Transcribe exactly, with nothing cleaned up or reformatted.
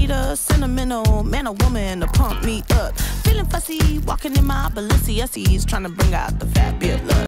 need a sentimental man or woman to pump me up. Feeling fussy, walking in my Balenciennes, trying to bring out the fat beard look.